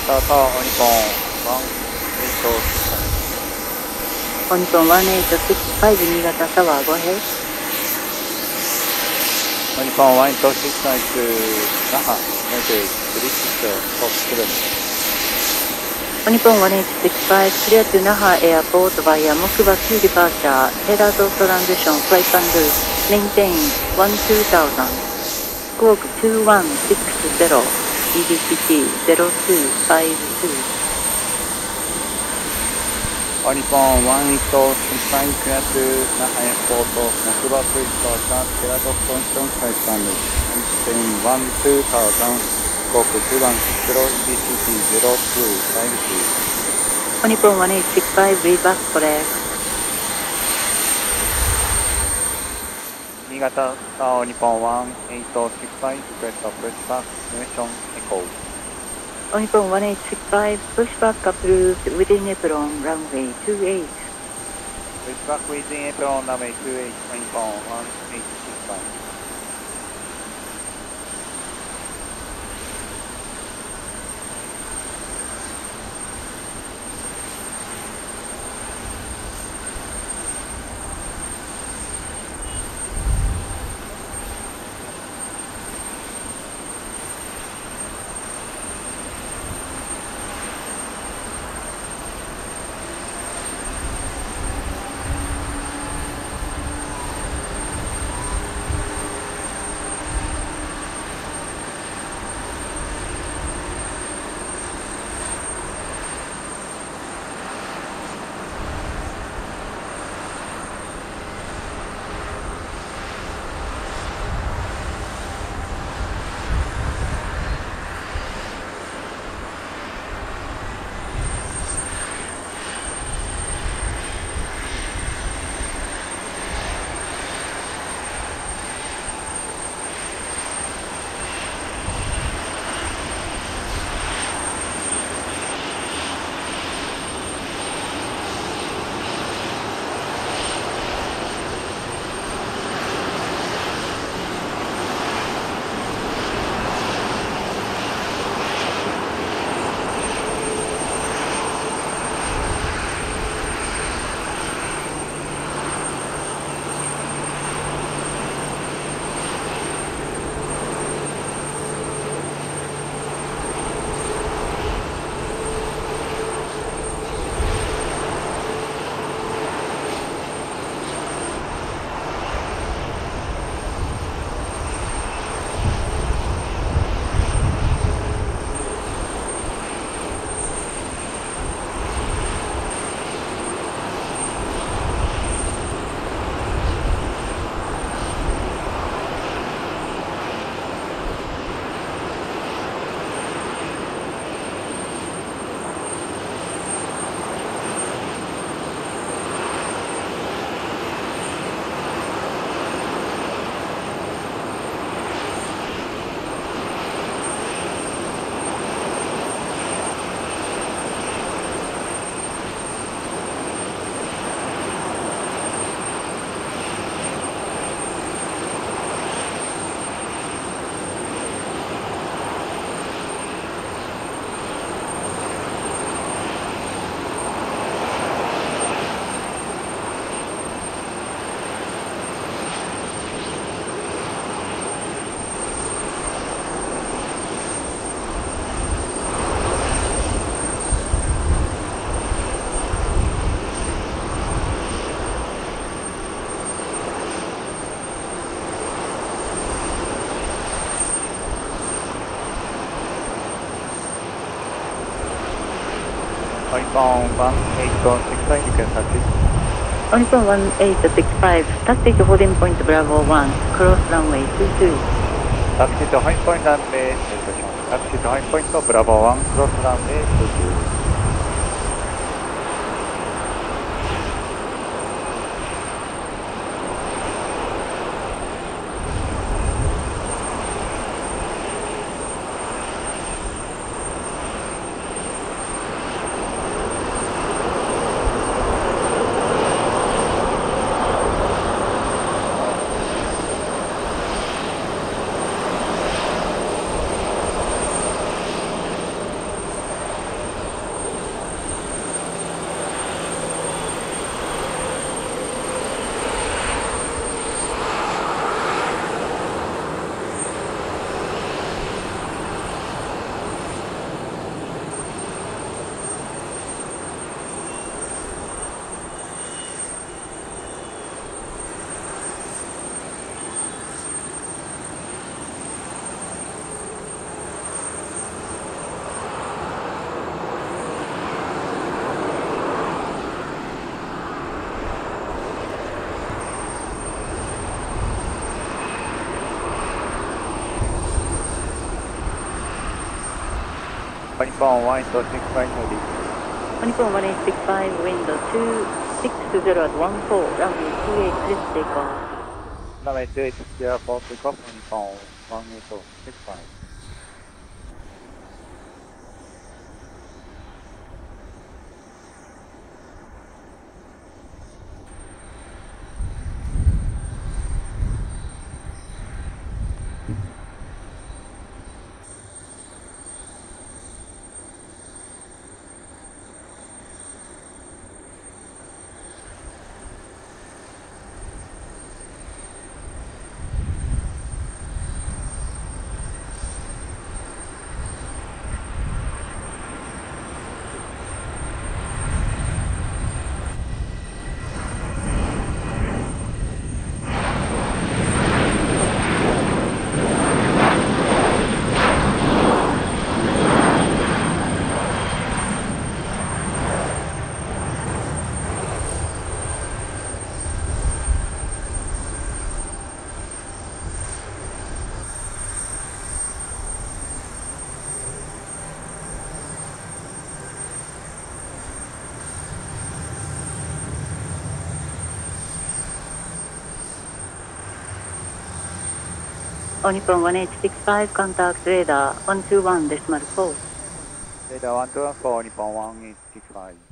タタワー日本 All Nippon 1865 新潟タワー go ahead. 日本1869那覇 All Nippon 1865 clear to Naha Airport via Mokuba Q departure, head out of transition flight and maintain 12000, squawk 2160, EDCT 0252. All Nippon 1865 clear to Naha Airport, Mokuba Q departure, head out of transition flight and maintain 12000, squawk 2160, EDCT 0252. All Nippon 1865 reverse correct. 新潟タワー日本1865 request of pushback nation echo. All Nippon 1865 pushback approved within apron runway 28. Pushback within apron runway 28 All Nippon 1865. All Nippon 1865 you can taxi. All Nippon 1865 taxi to holding point Bravo 1, cross runway 22. Taxi to holding point runway 22. Taxi to holding point Bravo 1, cross runway 22. 日本1865のリ日本1865 window 260 at 14 runway 28 clear to take off. runway 28 clear for takeoff 日本1865。 日本1865 contact radar 121.4. radar 121 for 日本1865。